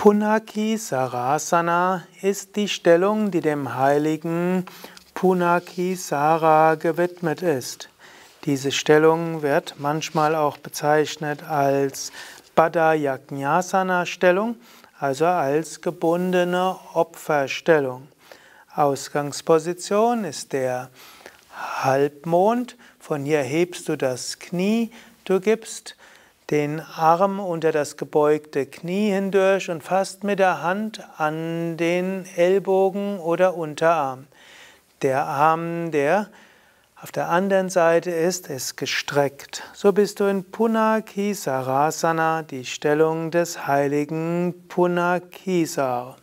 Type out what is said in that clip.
Punakisarasana ist die Stellung, die dem heiligen Punakisara gewidmet ist. Diese Stellung wird manchmal auch bezeichnet als Baddha-Yajnasana-Stellung, also als gebundene Opferstellung. Ausgangsposition ist der Halbmond. Von hier hebst du das Knie, du gibst den Arm unter das gebeugte Knie hindurch und fasst mit der Hand an den Ellbogen oder Unterarm. Der Arm, der auf der anderen Seite ist gestreckt. So bist du in Punakisarasana, die Stellung des heiligen Punakisara.